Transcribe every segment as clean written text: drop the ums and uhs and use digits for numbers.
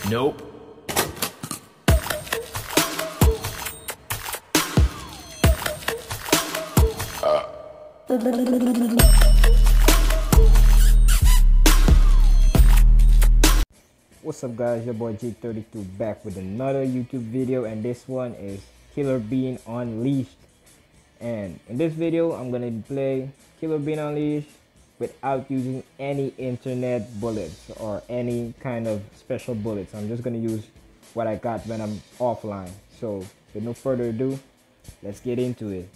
Nope. What's up guys, your boy G32 back with another YouTube video, and this one is Killer Bean Unleashed. And in this video I'm gonna play Killer Bean Unleashed without using any internet bullets or any kind of special bullets. I'm just gonna use what I got when I'm offline. So with no further ado, let's get into it.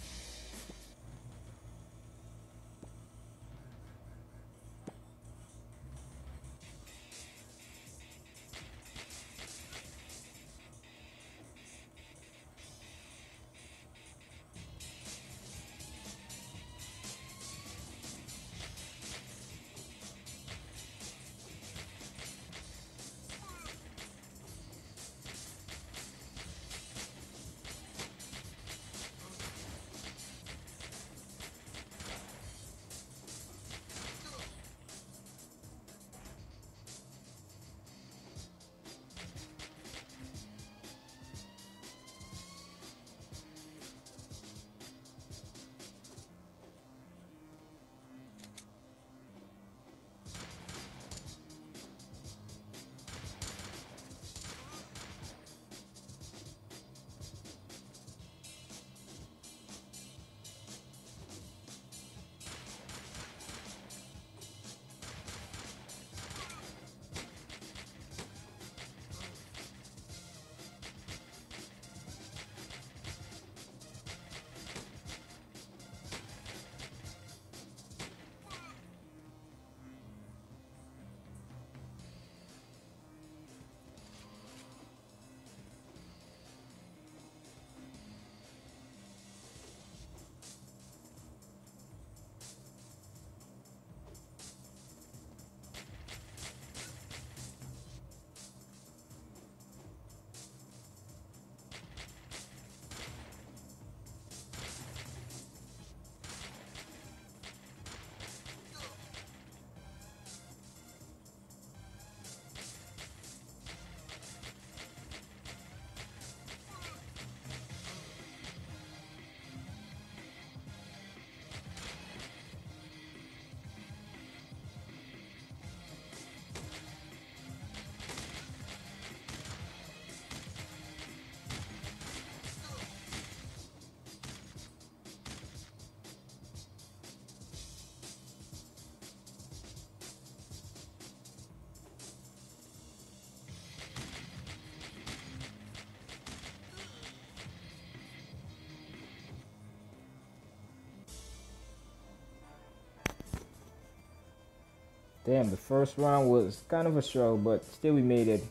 Damn, the first round was kind of a struggle, but still we made it.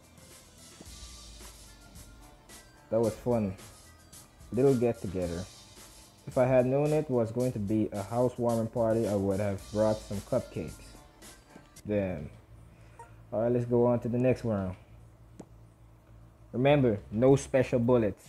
That was fun. Little get together. If I had known it was going to be a housewarming party, I would have brought some cupcakes. Damn. Alright, let's go on to the next round. Remember, no special bullets.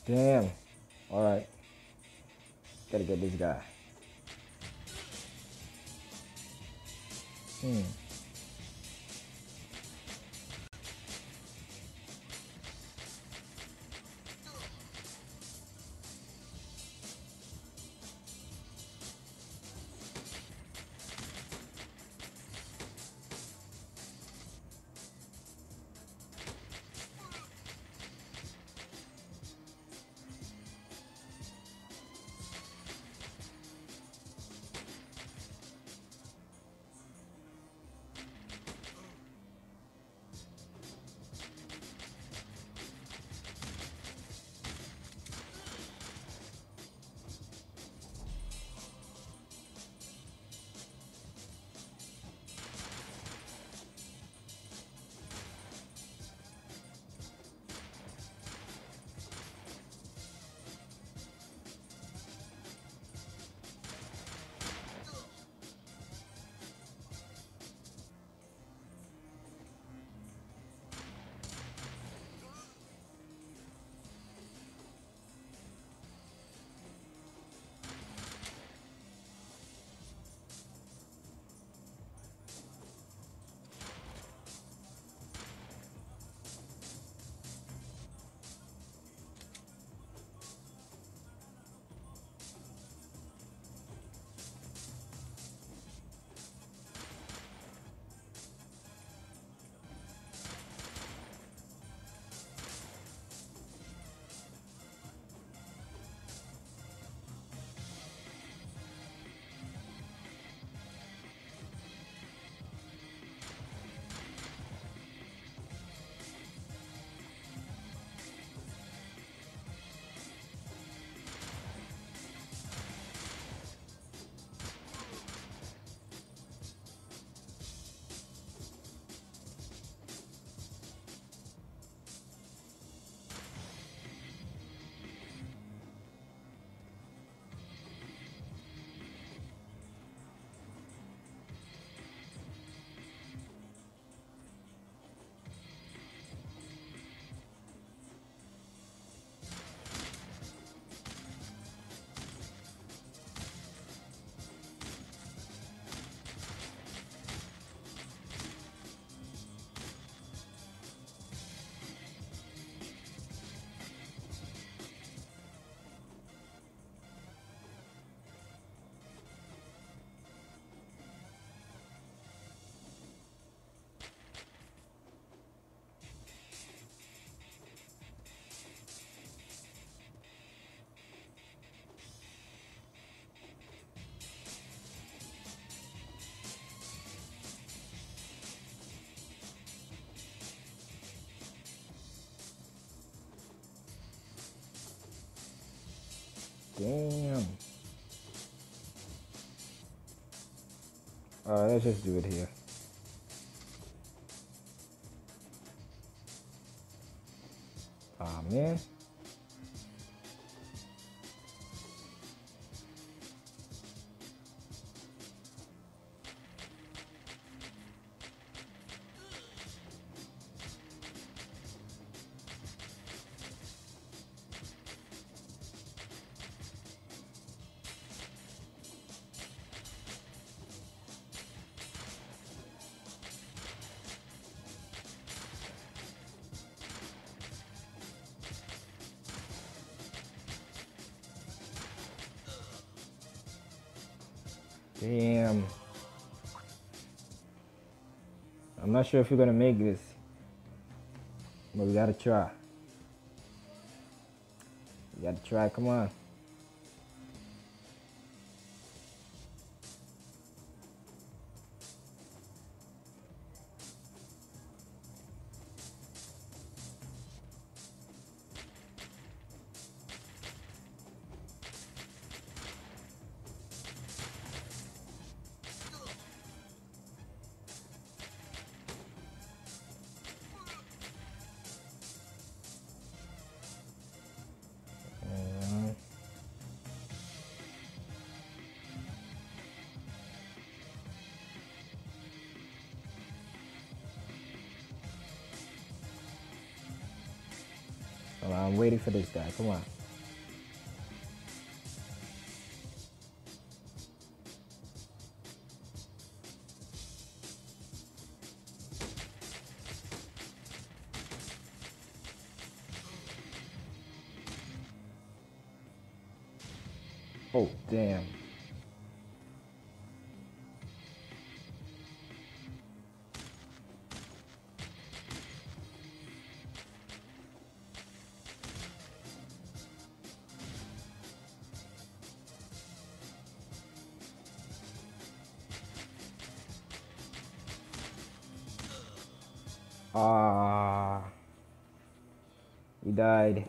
Damn. Alright. Gotta get this guy. Damn. Alright, let's just do it here. Aw, man. Damn. I'm not sure if we're gonna make this, but we gotta try. We gotta try, come on. I'm waiting for this guy. Come on. Oh, damn. Ah, he died.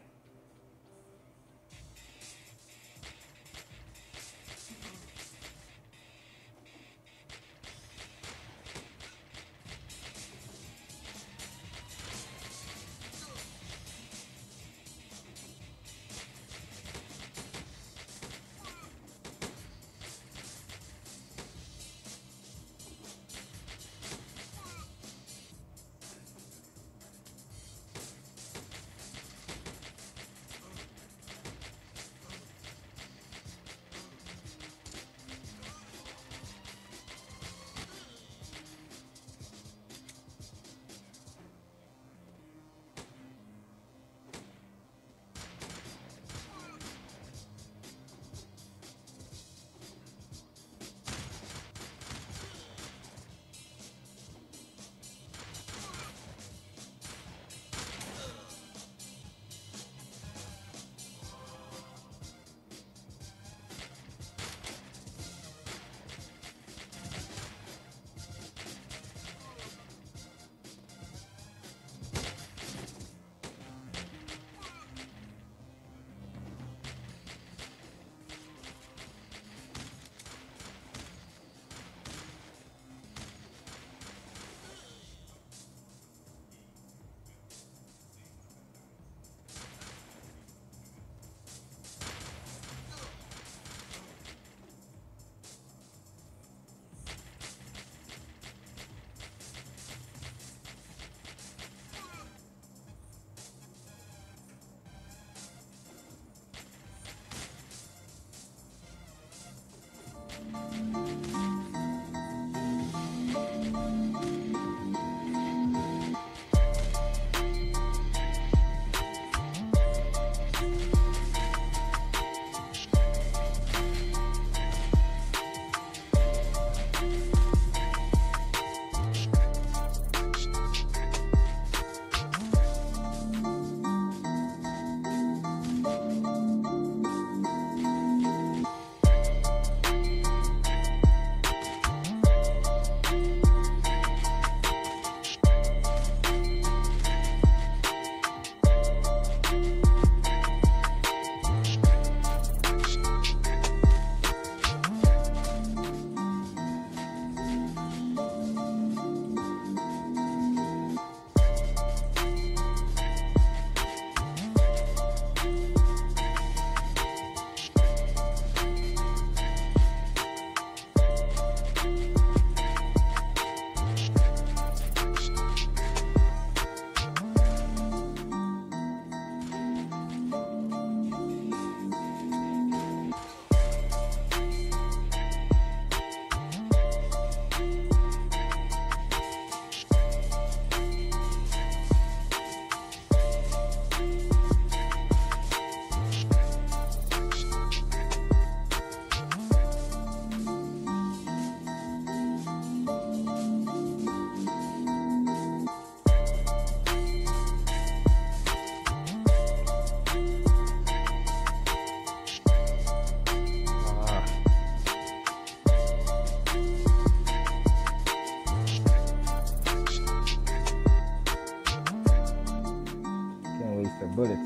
The bullets.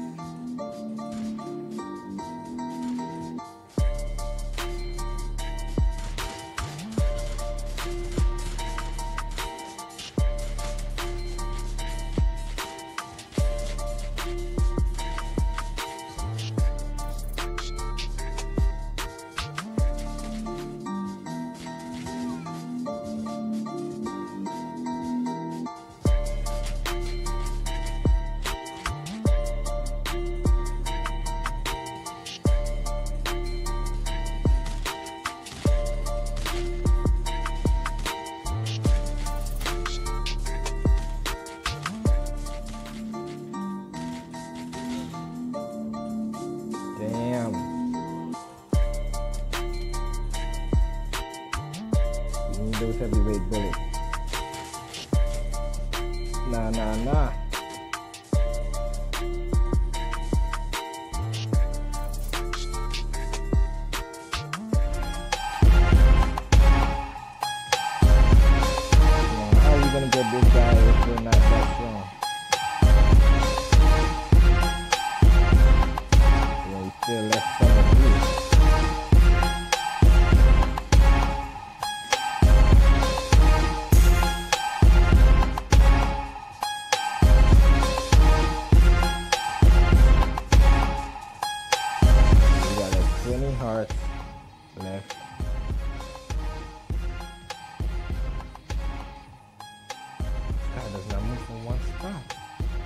those heavyweight bullets. Nah. How are we gonna get this guy if we're not that strong? Well, we still left some of you. We got like 20 hearts left. Guy does not move from one spot.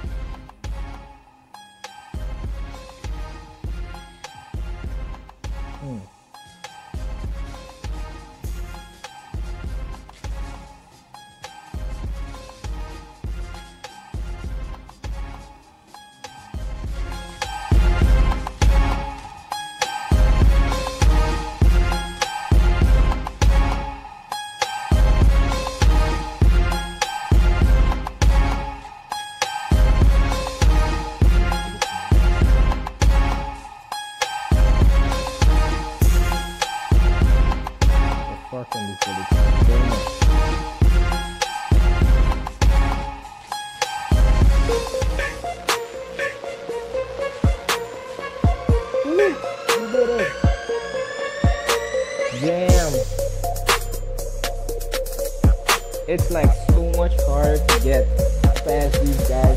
Fucking these bullets. Damn it. You did it. Damn. It's like so much harder to get past these guys.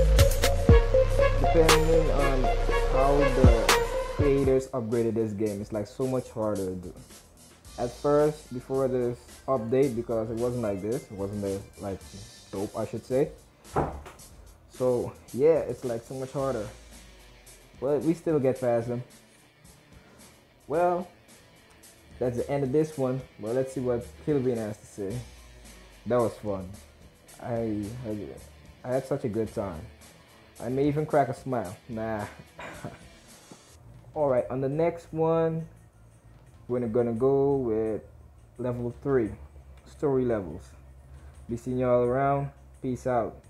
Depending on how the creators upgraded this game, it's like so much harder to do. At first, before this update, because it wasn't like this, it wasn't like dope, I should say. So yeah, it's like so much harder, but we still get past them. Well, that's the end of this one. But let's see what Killerbean has to say. That was fun. I had such a good time. I may even crack a smile. Nah. All right, on the next one, we're gonna go with level 3, story levels. Be seeing y'all around. Peace out.